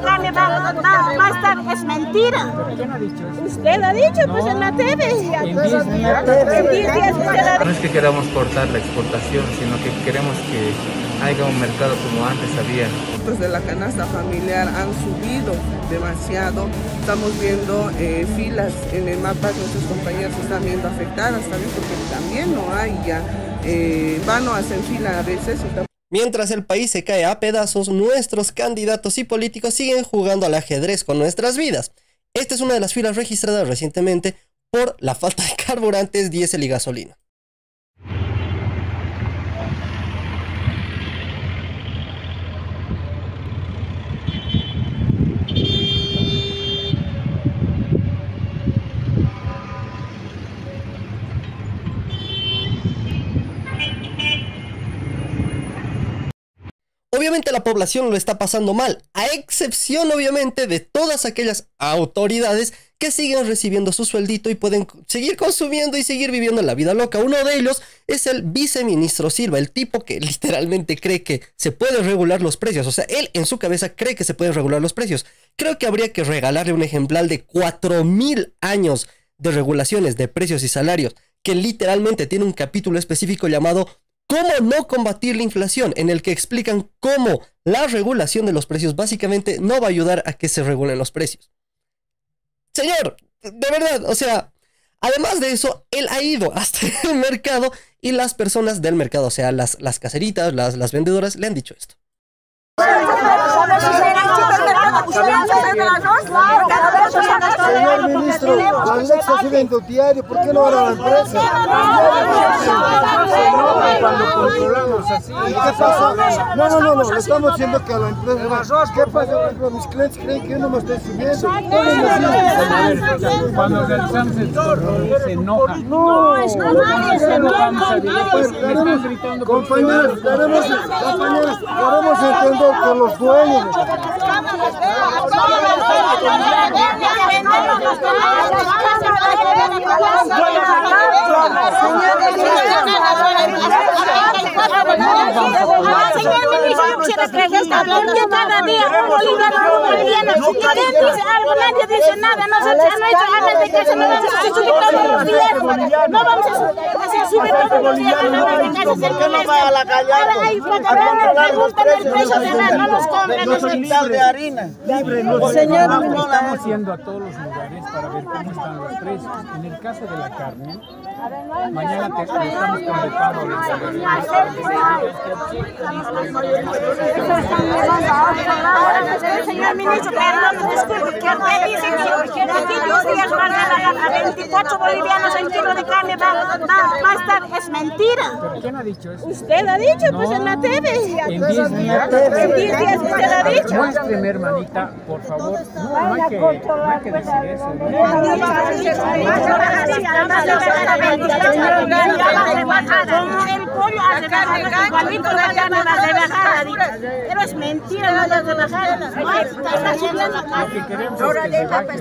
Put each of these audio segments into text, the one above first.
carne va a estar, es mentira. ¿Quién ha dicho eso? Usted ha dicho, pues en la TV. En 10 días. En 10 días usted ha No dicho. es que queramos cortar la exportación, sino que queremos que haya un mercado como antes había. Los costos de la canasta familiar han subido demasiado. Estamos viendo filas en el mapa, nuestras compañías se están viendo afectadas también porque también no hay ya, van o hacen fila a veces. Mientras el país se cae a pedazos, nuestros candidatos y políticos siguen jugando al ajedrez con nuestras vidas. Esta es una de las filas registradas recientemente por la falta de carburantes, diésel y gasolina. Obviamente la población lo está pasando mal, a excepción obviamente de todas aquellas autoridades que siguen recibiendo su sueldito y pueden seguir consumiendo y seguir viviendo la vida loca. Uno de ellos es el viceministro Silva, el tipo que literalmente cree que se pueden regular los precios. O sea, él en su cabeza cree que se pueden regular los precios. Creo que habría que regalarle un ejemplar de 4000 años de regulaciones de precios y salarios, que literalmente tiene un capítulo específico llamado ¿Cómo no combatir la inflación?, en el que explican cómo la regulación de los precios básicamente no va a ayudar a que se regulen los precios. Señor, de verdad, o sea, además de eso, él ha ido hasta el mercado y las personas del mercado, o sea, las caseritas, las vendedoras, le han dicho esto. Señor ministro, la leche se sube en tu diario, ¿por qué no van a la empresa? Cuando controlamos así. ¿Qué pasa? No, le estamos diciendo que a la empresa. ¿Qué pasa? Por ejemplo, mis clientes creen que yo no me estoy subiendo. Cuando realizamos el control se enoja. No, compañeros, queremos entender que los dueños. Señor ministro, yo quisiera que está hablando cada día un boliviano. ¿Quién dice algo? Nadie dice nada. Nosotros no hecho de casa, no vamos a subir todos los días. No vamos a subir todos los días a de casa. ¿Por qué no va a la calle? Ahora hay preguntan el precio de nada, no nos compran. No son libres de harina. Señor, estamos yendo a todos los lugares para ver cómo están los precios. En el caso de la carne, mañana estamos convocando Señor ministro, perdón, disculpe, que usted dice que aquí 2 días van a 24 bolivianos el kilo de carne va a estar, es mentira. ¿Pero quién ha dicho eso? Usted ha dicho, pues en la TV. En 10 días. En 10 días usted ha dicho. Muéstreme, hermanita, por favor. No hay que decir eso. El pollo hace bajada, igualito la carne va a bajada. Pero es mentira, no va a bajar. Lo que queremos es que se baje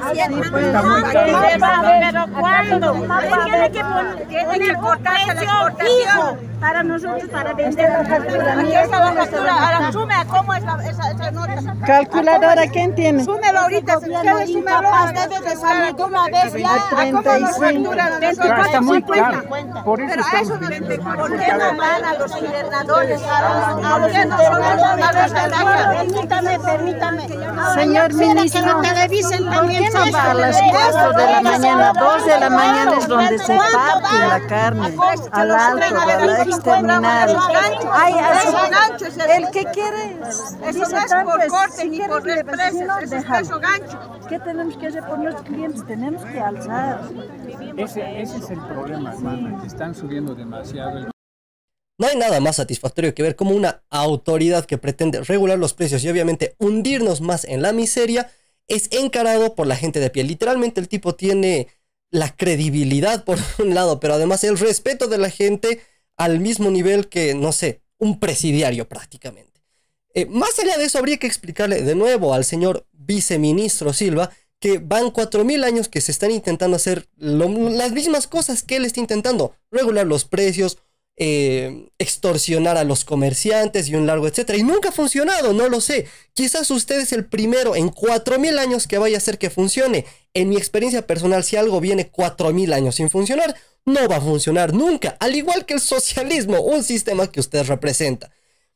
más. Pero ¿cuándo? Tiene que poner un precio fijo para nosotros, para vender. Aquí está la factura, ahora sume a cómo es esa nota. Calculadora, ¿quién tiene? Súmelo ahorita, ustedes súmelo, debe de salir de una vez ya. A 35. Está muy claro. Por eso Pero a eso estamos no, viendo más. ¿por qué no van a los invernadores, a los internadores? Permítame. Señor ministro, ¿por qué no va a las 4 de la mañana? 2 de la mañana es donde se parte la carne, al alto, a la exterminal. Ay, el que quiere, Eso no es por corte ni por represes, eso es peso gancho. ¿Qué tenemos que hacer por nuestros clientes? Tenemos que alzar. Ese es el problema, hermana, que están subiendo demasiado. No hay nada más satisfactorio que ver cómo una autoridad que pretende regular los precios y obviamente hundirnos más en la miseria es encarado por la gente de pie. Literalmente el tipo tiene la credibilidad por un lado, pero además el respeto de la gente al mismo nivel que, no sé, un presidiario prácticamente. Más allá de eso, habría que explicarle de nuevo al señor viceministro Silva que van 4000 años que se están intentando hacer las mismas cosas que él está intentando. Regular los precios, extorsionar a los comerciantes y un largo etcétera. Y nunca ha funcionado, no lo sé. Quizás usted es el primero en 4000 años que vaya a hacer que funcione. En mi experiencia personal, si algo viene 4000 años sin funcionar, no va a funcionar nunca. Al igual que el socialismo, un sistema que usted representa.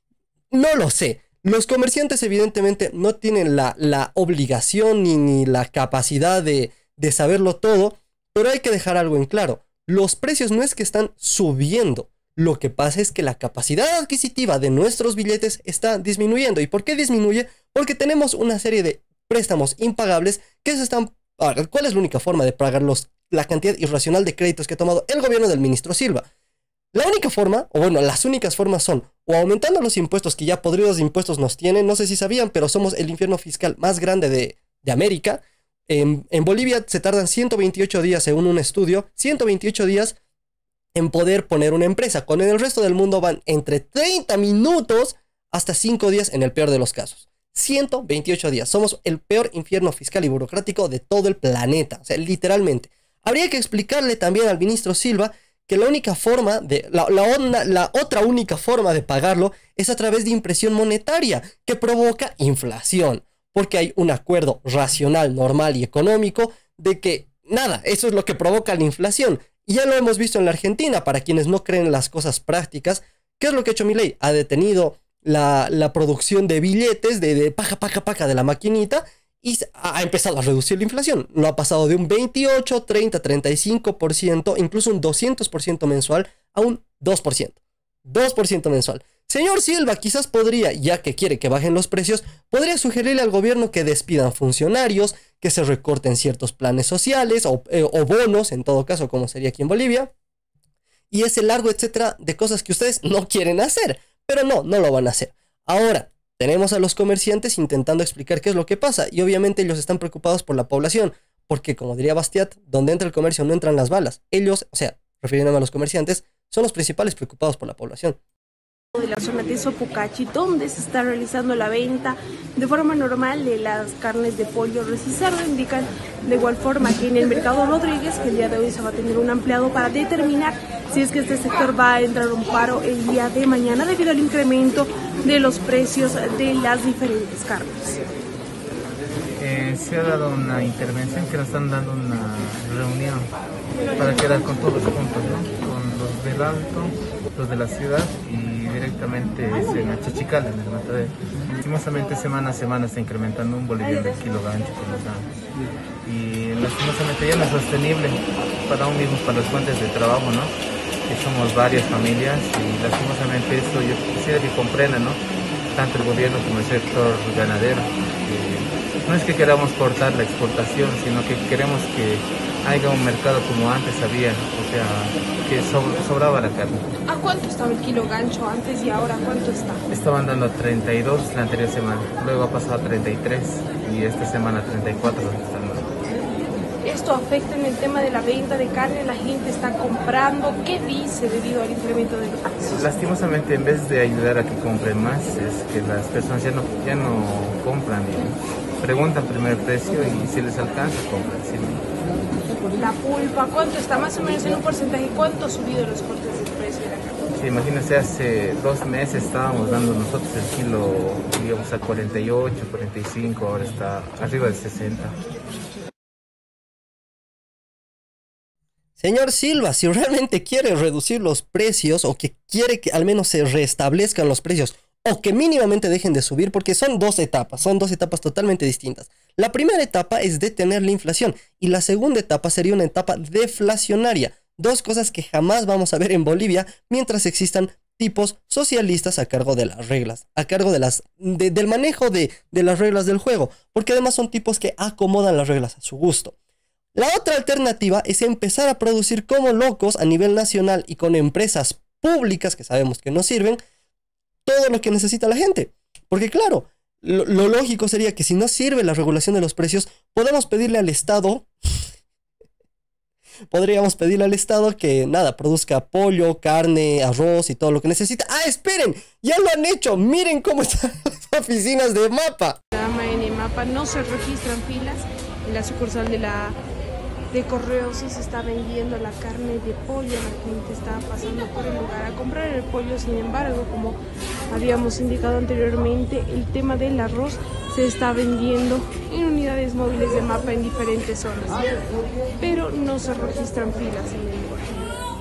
No lo sé. Los comerciantes evidentemente no tienen la obligación ni la capacidad de saberlo todo, pero hay que dejar algo en claro. Los precios no es que están subiendo. Lo que pasa es que la capacidad adquisitiva de nuestros billetes está disminuyendo. ¿Y por qué disminuye? Porque tenemos una serie de préstamos impagables que se están... Ahora, ¿cuál es la única forma de pagar la cantidad irracional de créditos que ha tomado el gobierno del ministro Silva? La única forma, o bueno, las únicas formas son o aumentando los impuestos que ya podridos de impuestos nos tienen. No sé si sabían, pero somos el infierno fiscal más grande de América. En Bolivia se tardan 128 días, según un estudio, 128 días en poder poner una empresa, cuando en el resto del mundo van entre 30 minutos hasta 5 días en el peor de los casos. 128 días. Somos el peor infierno fiscal y burocrático de todo el planeta. O sea, literalmente. Habría que explicarle también al ministro Silva que la única forma la otra única forma de pagarlo es a través de impresión monetaria, que provoca inflación. Porque hay un acuerdo racional, normal y económico de que, nada, eso es lo que provoca la inflación. Y ya lo hemos visto en la Argentina, para quienes no creen en las cosas prácticas. ¿Qué es lo que ha hecho Milei? Ha detenido la producción de billetes de paca de la maquinita y ha empezado a reducir la inflación. Lo ha pasado de un 28, 30, 35%, incluso un 200% mensual a un 2%. 2% mensual. Señor Silva, quizás podría, ya que quiere que bajen los precios, podría sugerirle al gobierno que despidan funcionarios, que se recorten ciertos planes sociales o bonos, en todo caso, como sería aquí en Bolivia. Y ese largo etcétera de cosas que ustedes no quieren hacer. Pero no lo van a hacer. Ahora, tenemos a los comerciantes intentando explicar qué es lo que pasa. Y obviamente ellos están preocupados por la población. Porque, como diría Bastiat, donde entra el comercio no entran las balas. Ellos, o sea, refiriéndome a los comerciantes, son los principales preocupados por la población. De la zona de Sopocachi, donde se está realizando la venta de forma normal de las carnes de pollo, res y cerdo. Indican de igual forma que en el mercado Rodríguez, que el día de hoy se va a tener un ampliado para determinar si es que este sector va a entrar a un paro el día de mañana debido al incremento de los precios de las diferentes carnes. Se ha dado una intervención, que nos están dando una reunión para quedar con todos los puntos, ¿no? Con los del Alto, los de la ciudad y directamente en Achichical, en el matadero. Lastimosamente semana a semana está incrementando un boliviano el kilo gancho que nos damos. Y lastimosamente ya no es sostenible para uno mismo, para las fuentes de trabajo, ¿no? Que somos varias familias y lastimosamente eso yo quisiera que comprendan, ¿no? Tanto el gobierno como el sector ganadero. No es que queramos cortar la exportación, sino que queremos que haya un mercado como antes había, o sea, que sobraba la carne. ¿A cuánto estaba el kilo gancho antes y ahora cuánto está? Estaban dando a 32 la anterior semana, luego ha pasado a 33 y esta semana a 34 donde están dando. ¿Esto afecta en el tema de la venta de carne? ¿La gente está comprando? ¿Qué dice debido al incremento de los precios? Lastimosamente, en vez de ayudar a que compren más, es que las personas ya no compran, preguntan primer precio y si les alcanza, compran. ¿Sí? La pulpa, ¿cuánto está? Más o menos en un porcentaje, ¿cuánto ha subido los cortes de precio de la carne? Sí, imagínense, hace 2 meses estábamos dando nosotros el kilo, digamos, a 48, 45, ahora está arriba de 60. Señor Silva, si realmente quiere reducir los precios o que quiere que al menos se restablezcan los precios o que mínimamente dejen de subir, porque son dos etapas totalmente distintas. La primera etapa es detener la inflación y la segunda etapa sería una etapa deflacionaria. Dos cosas que jamás vamos a ver en Bolivia mientras existan tipos socialistas a cargo de las reglas, a cargo de del manejo de las reglas del juego, porque además son tipos que acomodan las reglas a su gusto. La otra alternativa es empezar a producir como locos a nivel nacional y con empresas públicas que sabemos que no sirven todo lo que necesita la gente. Porque claro, lo lógico sería que si no sirve la regulación de los precios, podríamos pedirle al Estado que nada, produzca pollo, carne, arroz y todo lo que necesita. ¡Ah, esperen! ¡Ya lo han hecho! ¡Miren cómo están las oficinas de MAPA! En MAPA no se registran filas en la sucursal de la de correos se está vendiendo la carne de pollo, la gente está pasando por el lugar a comprar el pollo. Sin embargo, como habíamos indicado anteriormente, el tema del arroz se está vendiendo en unidades móviles de Mapa en diferentes zonas, pero no se registran filas en el lugar.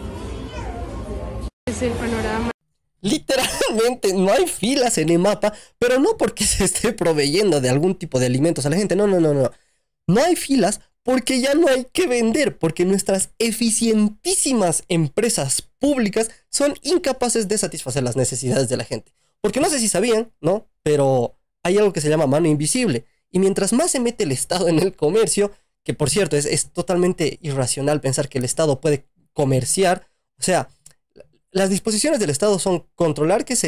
Es el panorama. Literalmente no hay filas en EMAPA, pero no porque se esté proveyendo de algún tipo de alimentos a la gente, no. No hay filas porque ya no hay que vender, porque nuestras eficientísimas empresas públicas son incapaces de satisfacer las necesidades de la gente. Porque no sé si sabían, ¿no? Pero hay algo que se llama mano invisible. Y mientras más se mete el Estado en el comercio, que por cierto es totalmente irracional pensar que el Estado puede comerciar, o sea, las disposiciones del Estado son controlar que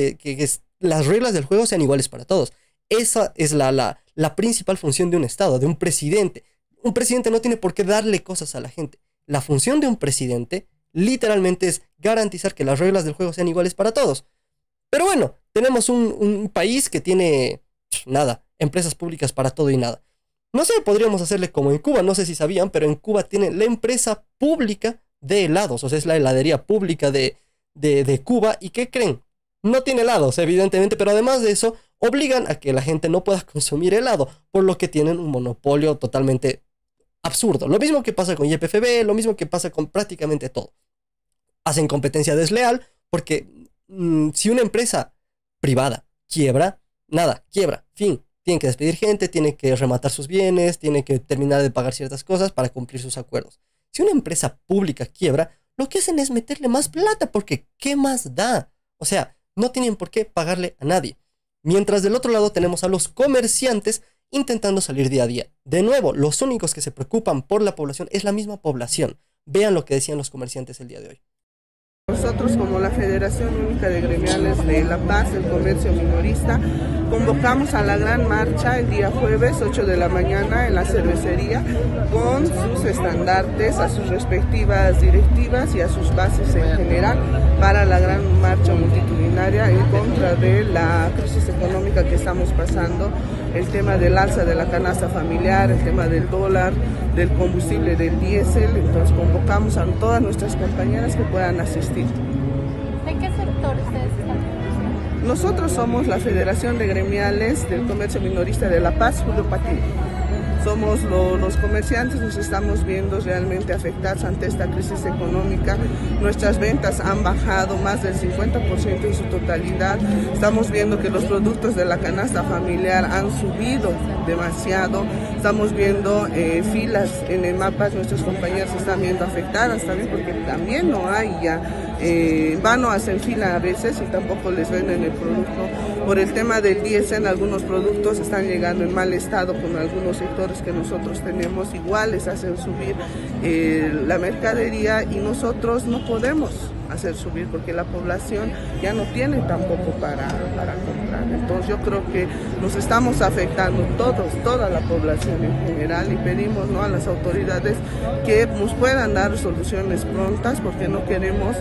las reglas del juego sean iguales para todos. Esa es la principal función de un Estado, de un presidente. Un presidente no tiene por qué darle cosas a la gente. La función de un presidente literalmente es garantizar que las reglas del juego sean iguales para todos. Pero bueno, tenemos un país que tiene nada, empresas públicas para todo y nada. No sé, podríamos hacerle como en Cuba, no sé si sabían, pero en Cuba tiene la empresa pública de helados, o sea, es la heladería pública de Cuba. ¿Y qué creen? No tiene helados, evidentemente, pero además de eso, obligan a que la gente no pueda consumir helado, por lo que tienen un monopolio totalmente absurdo. Lo mismo que pasa con YPFB, lo mismo que pasa con prácticamente todo. Hacen competencia desleal, porque si una empresa privada quiebra, nada, quiebra, fin. Tienen que despedir gente, tienen que rematar sus bienes, tienen que terminar de pagar ciertas cosas para cumplir sus acuerdos. Si una empresa pública quiebra, lo que hacen es meterle más plata, porque ¿qué más da? O sea, no tienen por qué pagarle a nadie. Mientras del otro lado tenemos a los comerciantes intentando salir día a día. De nuevo, los únicos que se preocupan por la población es la misma población. Vean lo que decían los comerciantes el día de hoy. Nosotros, como la Federación Única de Gremiales de La Paz, el comercio minorista, convocamos a la gran marcha el día jueves 8 de la mañana en la cervecería con sus estandartes a sus respectivas directivas y a sus bases en general para la gran marcha multitudinaria en contra de la crisis económica que estamos pasando, el tema del alza de la canasta familiar, el tema del dólar, del combustible, del diésel. Entonces convocamos a todas nuestras compañeras que puedan asistir. ¿De qué sector ustedes están? Nosotros somos la Federación de Gremiales del Comercio Minorista de La Paz, Julio Patiño. Somos los comerciantes, nos estamos viendo realmente afectados ante esta crisis económica. Nuestras ventas han bajado más del 50% en su totalidad. Estamos viendo que los productos de la canasta familiar han subido demasiado. Estamos viendo filas en EMAPA, nuestras compañeras se están viendo afectadas también porque también no hay ya. Van o hacen fila a veces y tampoco les venden el producto. Por el tema del diésel, algunos productos están llegando en mal estado con algunos sectores que nosotros tenemos, igual les hacen subir la mercadería y nosotros no podemos hacer subir porque la población ya no tiene tampoco para comprar. Entonces yo creo que nos estamos afectando toda la población en general y pedimos, ¿no?, a las autoridades que nos puedan dar soluciones prontas porque no queremos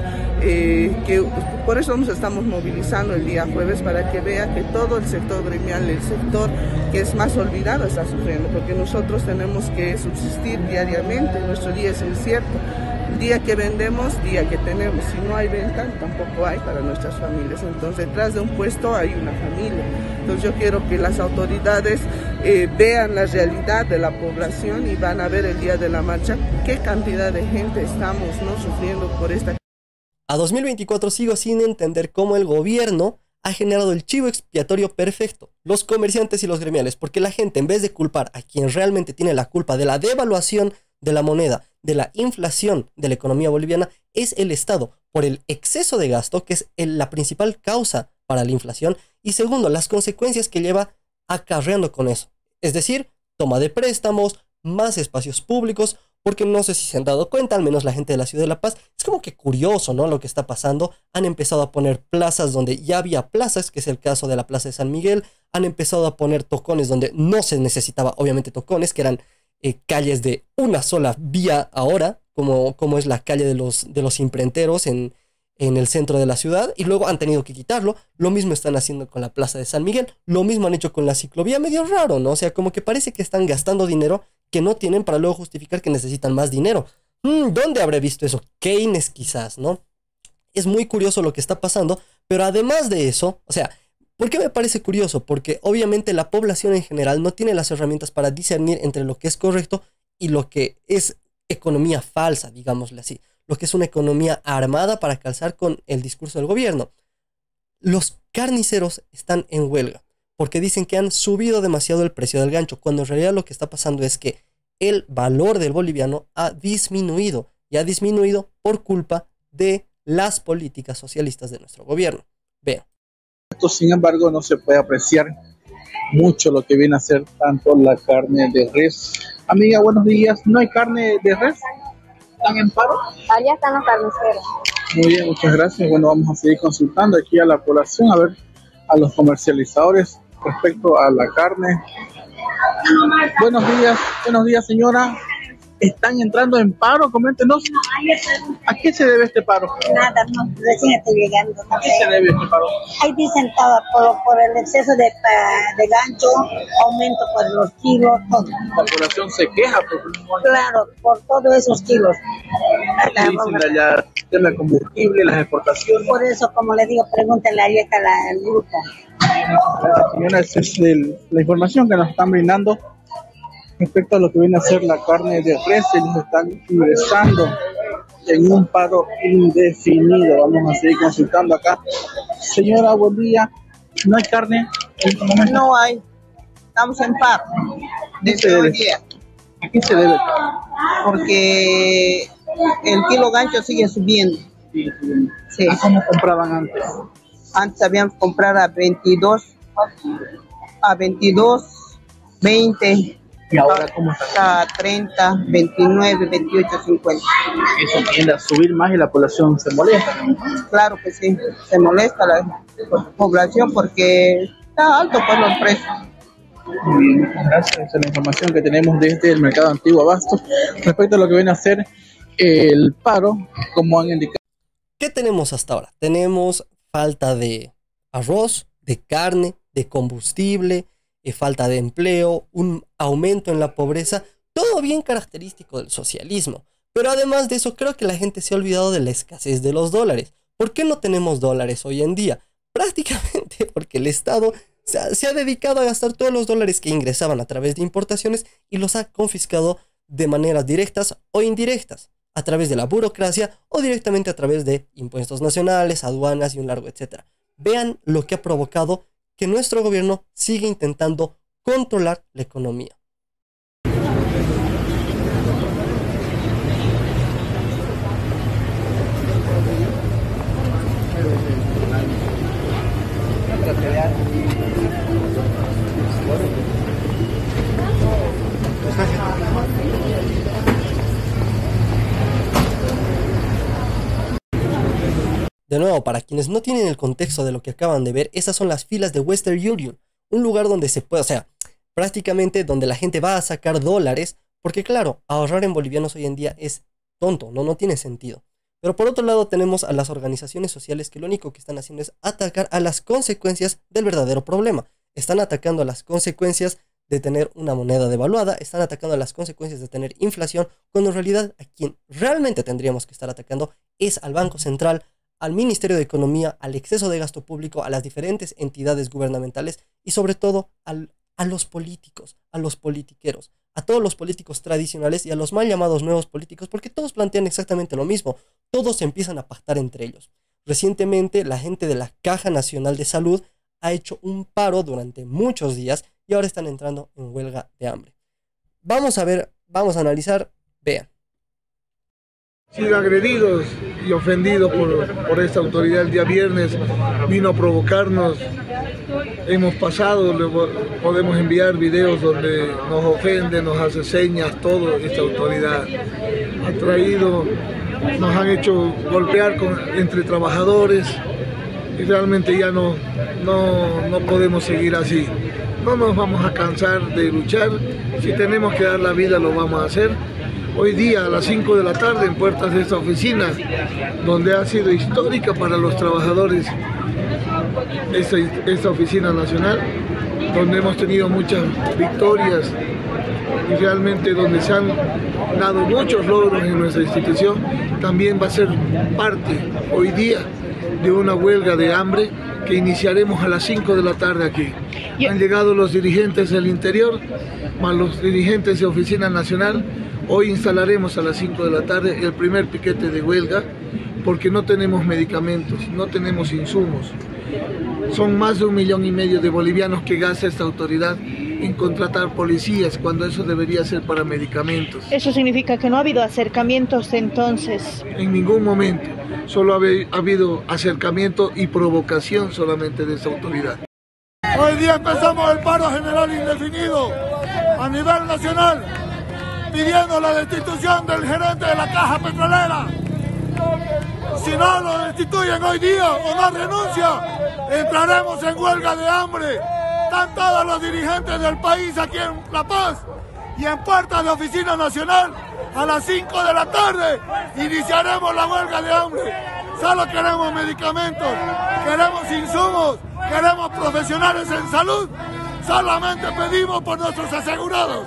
por eso nos estamos movilizando el día jueves para que vea que todo el sector gremial, el sector que es más olvidado está sufriendo porque nosotros tenemos que subsistir diariamente, nuestro día es incierto. El día que vendemos, día que tenemos. Si no hay venta, tampoco hay para nuestras familias. Entonces, detrás de un puesto hay una familia. Entonces, yo quiero que las autoridades vean la realidad de la población y van a ver el día de la marcha qué cantidad de gente estamos, ¿no?, sufriendo por esta. A 2024 sigo sin entender cómo el gobierno ha generado el chivo expiatorio perfecto, los comerciantes y los gremiales, porque la gente, en vez de culpar a quien realmente tiene la culpa de la devaluación de la moneda, de la inflación de la economía boliviana, es el Estado, por el exceso de gasto, que es la principal causa para la inflación, y segundo, las consecuencias que lleva acarreando con eso. Es decir, toma de préstamos, más espacios públicos, porque no sé si se han dado cuenta, al menos la gente de la ciudad de La Paz, es como que curioso, ¿no?, lo que está pasando. Han empezado a poner plazas donde ya había plazas, que es el caso de la Plaza de San Miguel. Han empezado a poner tocones donde no se necesitaba, obviamente, tocones, que eran calles de una sola vía ahora, como es la calle de los imprenteros en el centro de la ciudad, y luego han tenido que quitarlo. Lo mismo están haciendo con la Plaza de San Miguel, lo mismo han hecho con la ciclovía, medio raro, ¿no? O sea, como que parece que están gastando dinero que no tienen para luego justificar que necesitan más dinero. ¿Dónde habré visto eso? Keynes quizás, ¿no? Es muy curioso lo que está pasando, pero además de eso, o sea, ¿por qué me parece curioso? Porque obviamente la población en general no tiene las herramientas para discernir entre lo que es correcto y lo que es economía falsa, digámosle así. Lo que es una economía armada para calzar con el discurso del gobierno. Los carniceros están en huelga porque dicen que han subido demasiado el precio del gancho, cuando en realidad lo que está pasando es que el valor del boliviano ha disminuido, y ha disminuido por culpa de las políticas socialistas de nuestro gobierno. Vean. Sin embargo, no se puede apreciar mucho lo que viene a ser tanto la carne de res. Amiga, buenos días. ¿No hay carne de res? ¿Están en paro? Allá están los carniceros. Muy bien, muchas gracias. Bueno, vamos a seguir consultando aquí a la población, a ver, a los comercializadores respecto a la carne. Buenos días, señora. ¿Están entrando en paro? Coméntenos. ¿A qué se debe este paro? Nada, no, recién estoy llegando. ¿A qué se debe este paro? Ahí dicen todo, por el exceso de gancho, aumento por los kilos, todo. La población se queja. Claro, por todos esos kilos. Dicen allá el tema de combustible, las exportaciones. Por eso, como le digo, pregúntenle ahí acá al grupo. Señora, esa es la información que nos están brindando respecto a lo que viene a ser la carne de res. Ellos están ingresando en un paro indefinido. Vamos a seguir consultando acá. Señora, buen día. ¿No hay carne en este momento? No hay. Estamos en paro desde hoy día. ¿A qué se debe? Porque el kilo gancho sigue subiendo. Sí. ¿A cómo compraban antes? Antes habían comprado a 22, 20. ¿Y ahora cómo está? A 30, 29, 28, 50. Eso tiende a subir más y la población se molesta. Claro que sí, se molesta la población porque está alto por los precios. Muy bien, muchas gracias. Esa es la información que tenemos desde el mercado antiguo Abasto respecto a lo que viene a ser el paro, como han indicado. ¿Qué tenemos hasta ahora? Tenemos falta de arroz, de carne, de combustible, falta de empleo, un aumento en la pobreza, todo bien característico del socialismo. Pero además de eso, creo que la gente se ha olvidado de la escasez de los dólares. ¿Por qué no tenemos dólares hoy en día? Prácticamente porque el Estado se ha dedicado a gastar todos los dólares que ingresaban a través de importaciones y los ha confiscado de maneras directas o indirectas, a través de la burocracia o directamente a través de impuestos nacionales, aduanas y un largo etcétera. Vean lo que ha provocado que nuestro gobierno sigue intentando controlar la economía. De nuevo, para quienes no tienen el contexto de lo que acaban de ver, esas son las filas de Western Union, un lugar donde se puede, o sea, prácticamente donde la gente va a sacar dólares, porque claro, ahorrar en bolivianos hoy en día es tonto, no tiene sentido. Pero por otro lado tenemos a las organizaciones sociales que lo único que están haciendo es atacar a las consecuencias del verdadero problema. Están atacando a las consecuencias de tener una moneda devaluada, están atacando a las consecuencias de tener inflación, cuando en realidad a quien realmente tendríamos que estar atacando es al Banco Central, al Ministerio de Economía, al exceso de gasto público, a las diferentes entidades gubernamentales y sobre todo a los políticos, a los politiqueros, a todos los políticos tradicionales y a los mal llamados nuevos políticos, porque todos plantean exactamente lo mismo, todos empiezan a pactar entre ellos. Recientemente la gente de la Caja Nacional de Salud ha hecho un paro durante muchos días y ahora están entrando en huelga de hambre. Vamos a ver, vamos a analizar, vean. Sido agredidos y ofendidos por esta autoridad el día viernes, vino a provocarnos. Hemos pasado, podemos enviar videos donde nos ofende, nos hace señas, todo esta autoridad. Ha traído, nos han hecho golpear entre trabajadores y realmente ya no podemos seguir así. No nos vamos a cansar de luchar, si tenemos que dar la vida lo vamos a hacer. Hoy día a las 5 de la tarde en puertas de esta oficina, donde ha sido histórica para los trabajadores esta oficina nacional, donde hemos tenido muchas victorias y realmente donde se han dado muchos logros en nuestra institución, también va a ser parte hoy día de una huelga de hambre que iniciaremos a las 5 de la tarde aquí. Han llegado los dirigentes del interior, más los dirigentes de Oficina Nacional. Hoy instalaremos a las 5 de la tarde el primer piquete de huelga porque no tenemos medicamentos, no tenemos insumos. Son más de 1,5 millones de bolivianos que gasta esta autoridad en contratar policías cuando eso debería ser para medicamentos. ¿Eso significa que no ha habido acercamientos entonces? En ningún momento, solo ha habido acercamiento y provocación solamente de esta autoridad. Hoy día empezamos el paro general indefinido a nivel nacional, pidiendo la destitución del gerente de la Caja Petrolera. Si no lo destituyen hoy día o no renuncia, entraremos en huelga de hambre. Están todos los dirigentes del país aquí en La Paz y en puertas de Oficina Nacional a las 5 de la tarde iniciaremos la huelga de hambre. Solo queremos medicamentos, queremos insumos, queremos profesionales en salud. Solamente pedimos por nuestros asegurados.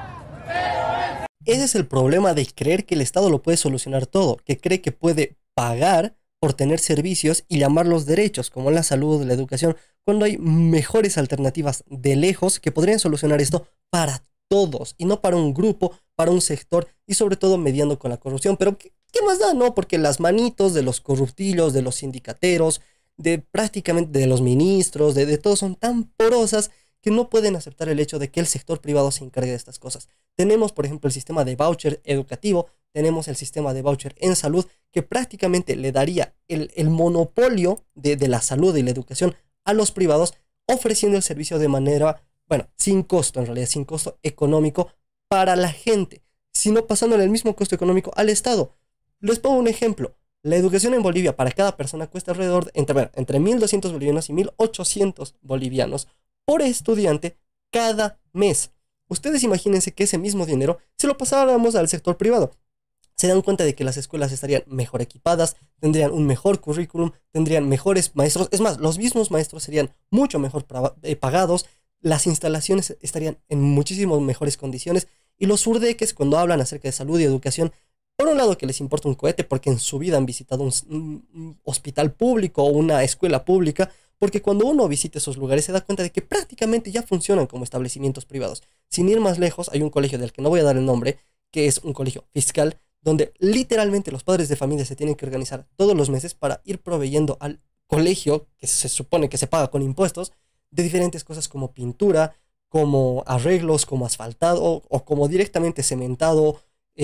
Ese es el problema de creer que el Estado lo puede solucionar todo, que cree que puede pagar por tener servicios y llamarlos derechos, como la salud, la educación, cuando hay mejores alternativas de lejos que podrían solucionar esto para todos y no para un grupo, para un sector y sobre todo mediando con la corrupción. Pero ¿qué más da? No, porque las manitos de los corruptillos, de los sindicateros, de prácticamente de los ministros, de todos son tan porosas que no pueden aceptar el hecho de que el sector privado se encargue de estas cosas. Tenemos, por ejemplo, el sistema de voucher educativo, tenemos el sistema de voucher en salud, que prácticamente le daría el monopolio de la salud y la educación a los privados, ofreciendo el servicio de manera, bueno, sin costo, en realidad sin costo económico para la gente, sino pasándole el mismo costo económico al Estado. Les pongo un ejemplo. La educación en Bolivia para cada persona cuesta alrededor entre 1.200 bolivianos y 1.800 bolivianos por estudiante cada mes. Ustedes imagínense que ese mismo dinero se lo pasáramos al sector privado. Se dan cuenta de que las escuelas estarían mejor equipadas, tendrían un mejor currículum, tendrían mejores maestros. Es más, los mismos maestros serían mucho mejor pagados, las instalaciones estarían en muchísimas mejores condiciones y los surdeques, cuando hablan acerca de salud y educación, por un lado que les importa un cohete porque en su vida han visitado un hospital público o una escuela pública, porque cuando uno visita esos lugares se da cuenta de que prácticamente ya funcionan como establecimientos privados. Sin ir más lejos, hay un colegio del que no voy a dar el nombre, que es un colegio fiscal, donde literalmente los padres de familia se tienen que organizar todos los meses para ir proveyendo al colegio, que se supone que se paga con impuestos, de diferentes cosas como pintura, como arreglos, como asfaltado o como directamente cementado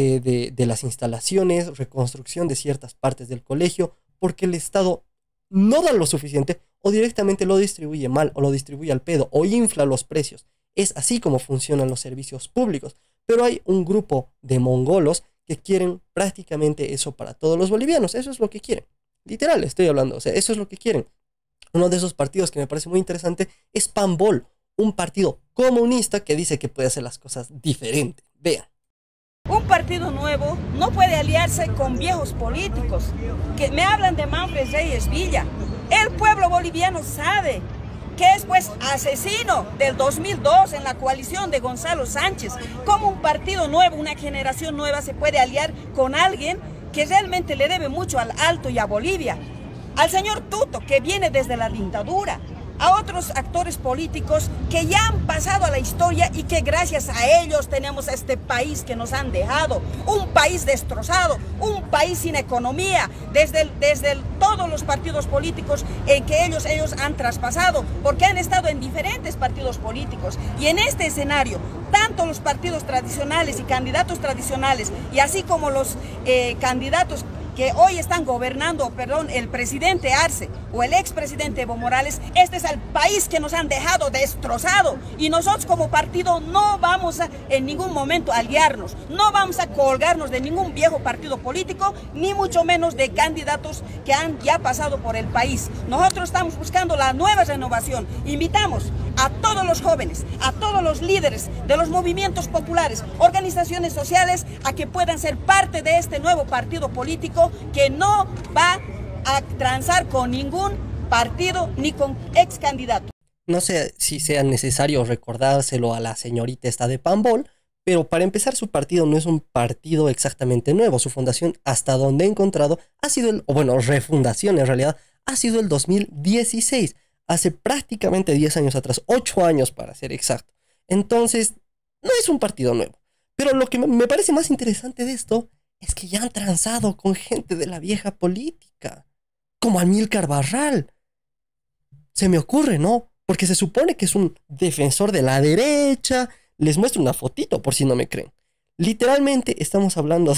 de las instalaciones, reconstrucción de ciertas partes del colegio, porque el Estado no da lo suficiente o directamente lo distribuye mal o lo distribuye al pedo o infla los precios. Es así como funcionan los servicios públicos. Pero hay un grupo de mongolos que quieren prácticamente eso para todos los bolivianos. Eso es lo que quieren. Literal, estoy hablando. O sea, eso es lo que quieren. Uno de esos partidos que me parece muy interesante es PANBOL, un partido comunista que dice que puede hacer las cosas diferente. Vean. Un partido nuevo no puede aliarse con viejos políticos que me hablan de Manfred Reyes Villa. El pueblo boliviano sabe que es pues asesino del 2002 en la coalición de Gonzalo Sánchez. ¿Cómo un partido nuevo, una generación nueva se puede aliar con alguien que realmente le debe mucho al Alto y a Bolivia? Al señor Tuto, que viene desde la dictadura, a otros actores políticos que ya han pasado a la historia y que gracias a ellos tenemos este país que nos han dejado, un país destrozado, un país sin economía, desde todos los partidos políticos en que ellos han traspasado, porque han estado en diferentes partidos políticos. Y en este escenario, tanto los partidos tradicionales y candidatos tradicionales, y así como los candidatos que hoy están gobernando, el presidente Arce o el expresidente Evo Morales, este es el país que nos han dejado destrozado y nosotros como partido no vamos a en ningún momento aliarnos, no vamos a colgarnos de ningún viejo partido político, ni mucho menos de candidatos que han ya pasado por el país. Nosotros estamos buscando la nueva renovación. Invitamos a todos los jóvenes, a todos los líderes de los movimientos populares, organizaciones sociales, a que puedan ser parte de este nuevo partido político que no va a transar con ningún partido ni con ex candidato. No sé si sea necesario recordárselo a la señorita esta de PANBOL, Pero para empezar, su partido no es un partido exactamente nuevo. Su fundación, hasta donde he encontrado, ha sido refundación en realidad, ha sido el 2016. Hace prácticamente 10 años atrás, 8 años para ser exacto. Entonces, no es un partido nuevo. Pero lo que me parece más interesante de esto es que ya han transado con gente de la vieja política, como Amílcar Barral. Se me ocurre, ¿no? Porque se supone que es un defensor de la derecha. Les muestro una fotito por si no me creen. Literalmente estamos hablando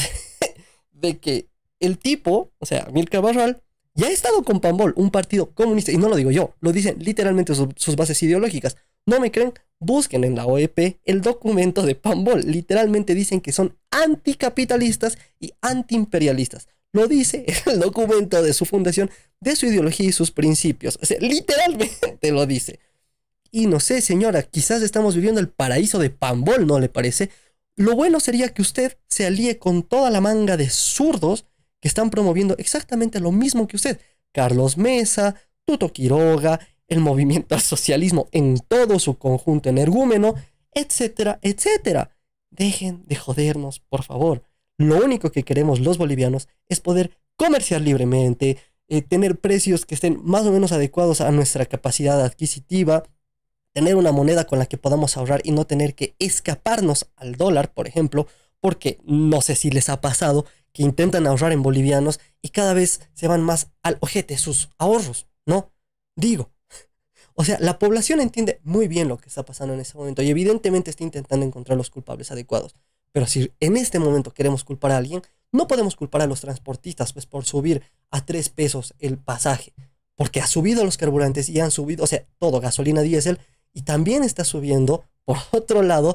de que el tipo, o sea, Amílcar Barral, ya ha estado con Pambol, un partido comunista, y no lo digo yo, lo dicen literalmente sus bases ideológicas. ¿No me creen? Busquen en la OEP el documento de Pambol. Literalmente dicen que son anticapitalistas y antiimperialistas. Lo dice el documento de su fundación, de su ideología y sus principios. O sea, literalmente lo dice. Y no sé, señora, quizás estamos viviendo el paraíso de Pambol, ¿no le parece? Lo bueno sería que usted se alíe con toda la manga de zurdos que están promoviendo exactamente lo mismo que usted. Carlos Mesa, Tuto Quiroga, el movimiento al socialismo en todo su conjunto energúmeno, etcétera, etcétera. Dejen de jodernos, por favor. Lo único que queremos los bolivianos es poder comerciar libremente, tener precios que estén más o menos adecuados a nuestra capacidad adquisitiva, tener una moneda con la que podamos ahorrar y no tener que escaparnos al dólar, por ejemplo, porque no sé si les ha pasado que intentan ahorrar en bolivianos y cada vez se van más al ojete sus ahorros, ¿no? Digo, o sea, la población entiende muy bien lo que está pasando en ese momento y evidentemente está intentando encontrar los culpables adecuados. Pero si en este momento queremos culpar a alguien, no podemos culpar a los transportistas pues por subir a 3 pesos el pasaje, porque ha subido los carburantes y han subido, o sea, todo, gasolina, diésel, y también está subiendo, por otro lado,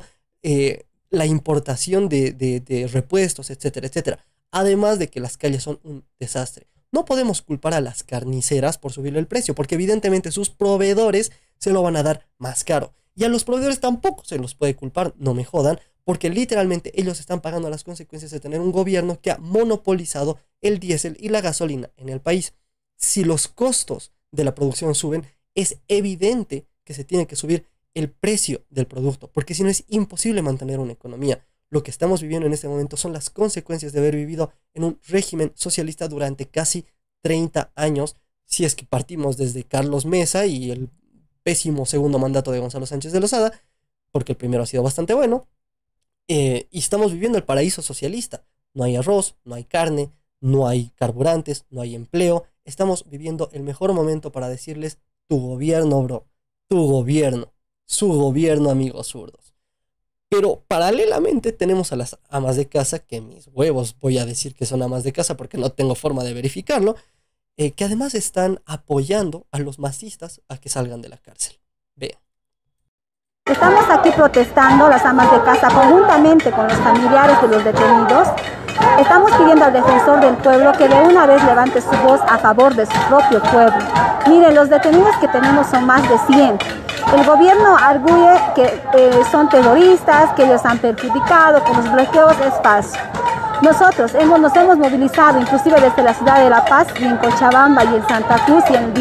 la importación de repuestos, etcétera, etcétera. Además de que las calles son un desastre. No podemos culpar a las carniceras por subirle el precio, porque evidentemente sus proveedores se lo van a dar más caro. Y a los proveedores tampoco se los puede culpar, no me jodan, porque literalmente ellos están pagando las consecuencias de tener un gobierno que ha monopolizado el diésel y la gasolina en el país. Si los costos de la producción suben, es evidente que se tiene que subir el precio del producto, porque si no es imposible mantener una economía. Lo que estamos viviendo en este momento son las consecuencias de haber vivido en un régimen socialista durante casi 30 años, si es que partimos desde Carlos Mesa y el pésimo segundo mandato de Gonzalo Sánchez de Lozada, porque el primero ha sido bastante bueno, y estamos viviendo el paraíso socialista. No hay arroz, no hay carne, no hay carburantes, no hay empleo. Estamos viviendo el mejor momento para decirles: tu gobierno, bro, tu gobierno, su gobierno, amigos zurdos. Pero paralelamente tenemos a las amas de casa, que mis huevos voy a decir que son amas de casa porque no tengo forma de verificarlo, que además están apoyando a los masistas a que salgan de la cárcel. Vean. Estamos aquí protestando las amas de casa conjuntamente con los familiares de los detenidos. Estamos pidiendo al defensor del pueblo que de una vez levante su voz a favor de su propio pueblo. Miren, los detenidos que tenemos son más de 100. El gobierno arguye que son terroristas, que ellos han perjudicado con los bloqueos. Es falso. Nosotros nos hemos movilizado inclusive desde la ciudad de La Paz y en Cochabamba y en Santa Cruz y en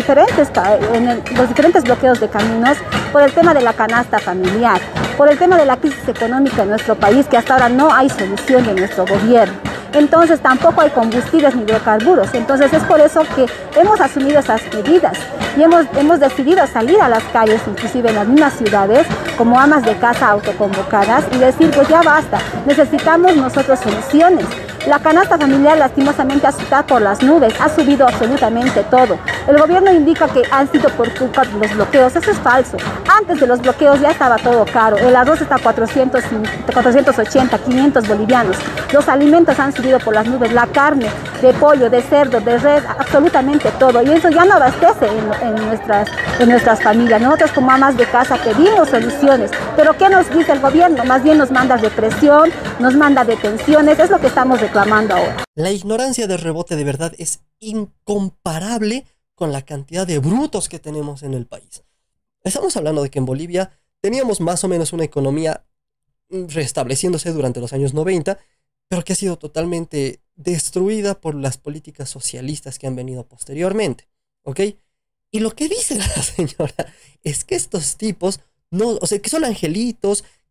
los diferentes bloqueos de caminos por el tema de la canasta familiar, por el tema de la crisis económica en nuestro país, que hasta ahora no hay solución de nuestro gobierno. Entonces tampoco hay combustibles ni hidrocarburos. Entonces es por eso que hemos asumido esas medidas y hemos decidido salir a las calles, inclusive en las mismas ciudades, como amas de casa autoconvocadas, y decir: pues ya basta, necesitamos nosotros soluciones. La canasta familiar lastimosamente está por las nubes, ha subido absolutamente todo. El gobierno indica que han sido por culpa de los bloqueos. Eso es falso. Antes de los bloqueos ya estaba todo caro. El arroz está a 480, 500 bolivianos. Los alimentos han subido por las nubes. La carne de pollo, de cerdo, de res, absolutamente todo. Y eso ya no abastece en nuestras familias. Nosotros como amas de casa pedimos soluciones. Pero ¿qué nos dice el gobierno? Más bien nos manda represión, nos manda detenciones. Es lo que estamos reclamando ahora. La ignorancia de rebote de verdad es incomparable con la cantidad de brutos que tenemos en el país. Estamos hablando de que en Bolivia teníamos más o menos una economía restableciéndose durante los años 90, pero que ha sido totalmente destruida por las políticas socialistas que han venido posteriormente, ¿ok? Y lo que dice la señora es que estos tipos, no, o sea, que son angelitos,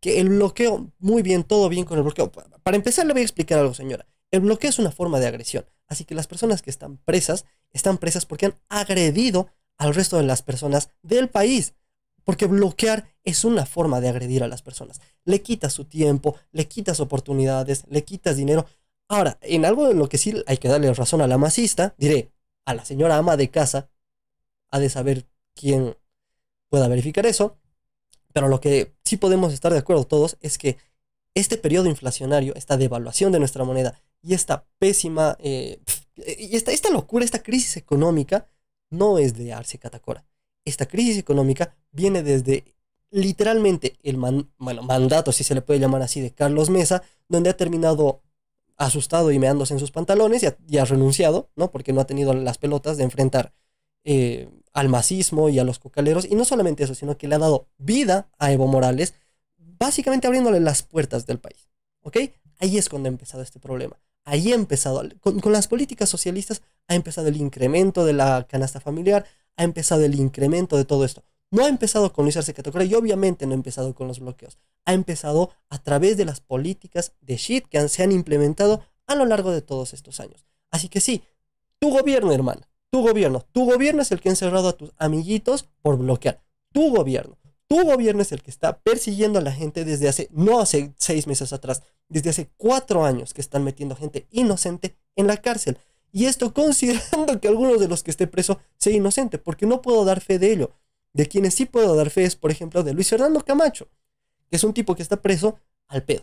que el bloqueo, muy bien, todo bien con el bloqueo. Para empezar le voy a explicar algo, señora. El bloqueo es una forma de agresión. Así que las personas que están presas porque han agredido al resto de las personas del país. Porque bloquear es una forma de agredir a las personas. Le quitas su tiempo, le quitas oportunidades, le quitas dinero. Ahora, en algo en lo que sí hay que darle razón a la masista, diré, a la señora ama de casa, ha de saber quién pueda verificar eso. Pero lo que sí podemos estar de acuerdo todos es que este periodo inflacionario, esta devaluación de nuestra moneda y esta pésima, esta locura, esta crisis económica, no es de Arce Catacora. Esta crisis económica viene desde literalmente el mandato, si se le puede llamar así, de Carlos Mesa, donde ha terminado asustado y meándose en sus pantalones y ha renunciado, ¿no? Porque no ha tenido las pelotas de enfrentar al masismo y a los cocaleros. Y no solamente eso, sino que le ha dado vida a Evo Morales, básicamente abriéndole las puertas del país. ¿Ok? Ahí es cuando ha empezado este problema. Ahí ha empezado, con las políticas socialistas, ha empezado el incremento de la canasta familiar, ha empezado el incremento de todo esto. No ha empezado con Luis Arce Catacora y obviamente no ha empezado con los bloqueos. Ha empezado a través de las políticas de shit que se han implementado a lo largo de todos estos años. Así que sí, tu gobierno, hermana, tu gobierno es el que ha encerrado a tus amiguitos por bloquear. Tu gobierno es el que está persiguiendo a la gente desde no hace 6 meses atrás, desde hace 4 años que están metiendo gente inocente en la cárcel. Y esto considerando que algunos de los que esté preso sea inocente, porque no puedo dar fe de ello. De quienes sí puedo dar fe es, por ejemplo, de Luis Fernando Camacho, que es un tipo que está preso al pedo.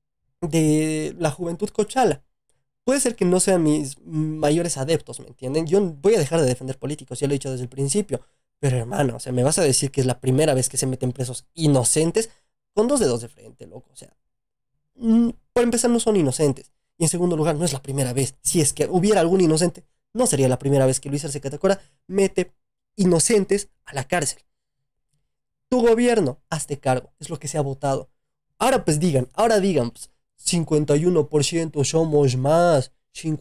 De la Juventud Cochala. Puede ser que no sean mis mayores adeptos, ¿me entienden? Yo voy a dejar de defender políticos, ya lo he dicho desde el principio. Pero hermano, o sea, me vas a decir que es la primera vez que se meten presos inocentes con 2 dedos de frente, loco. O sea, por empezar no son inocentes. Y en segundo lugar, no es la primera vez. Si es que hubiera algún inocente, no sería la primera vez que Luis Arce Catacora mete inocentes a la cárcel. Tu gobierno, hazte cargo, es lo que se ha votado. Ahora digan, pues, 51% somos más,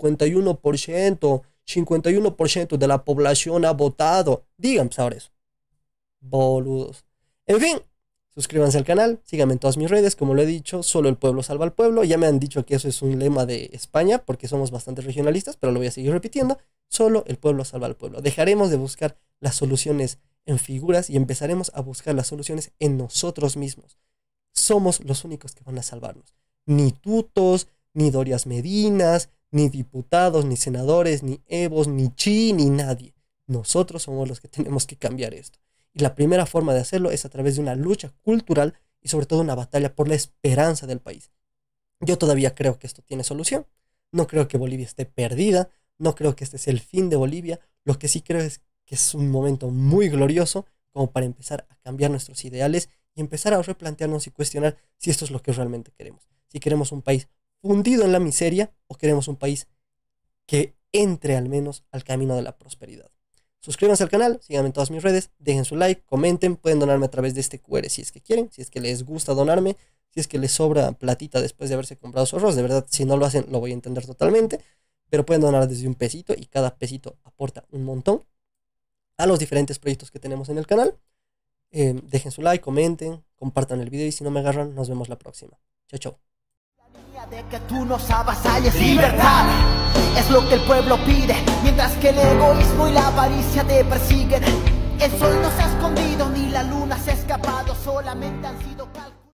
51% de la población ha votado. Digan pues ahora eso. Boludos. En fin, suscríbanse al canal, síganme en todas mis redes, como lo he dicho, solo el pueblo salva al pueblo. Ya me han dicho que eso es un lema de España, porque somos bastante regionalistas, pero lo voy a seguir repitiendo. Solo el pueblo salva al pueblo. Dejaremos de buscar las soluciones en figuras y empezaremos a buscar las soluciones en nosotros mismos. Somos los únicos que van a salvarnos. Ni tutos, ni Dorias Medinas, ni diputados, ni senadores, ni Evos, ni Chi, ni nadie. Nosotros somos los que tenemos que cambiar esto. Y la primera forma de hacerlo es a través de una lucha cultural y sobre todo una batalla por la esperanza del país. Yo todavía creo que esto tiene solución. No creo que Bolivia esté perdida. No creo que este sea el fin de Bolivia. Lo que sí creo es que es un momento muy glorioso como para empezar a cambiar nuestros ideales y empezar a replantearnos y cuestionar si esto es lo que realmente queremos. Si queremos un país fundido en la miseria o queremos un país que entre al menos al camino de la prosperidad. Suscríbanse al canal, síganme en todas mis redes, dejen su like, comenten, pueden donarme a través de este QR si es que quieren, si es que les gusta donarme, si es que les sobra platita después de haberse comprado su arroz. De verdad, si no lo hacen, lo voy a entender totalmente, pero pueden donar desde un pesito y cada pesito aporta un montón a los diferentes proyectos que tenemos en el canal. Dejen su like, comenten, compartan el video y si no me agarran, nos vemos la próxima. Chao, chao. De que tú nos avasalles, libertad es lo que el pueblo pide, mientras que el egoísmo y la avaricia te persiguen. El sol no se ha escondido ni la luna se ha escapado, solamente han sido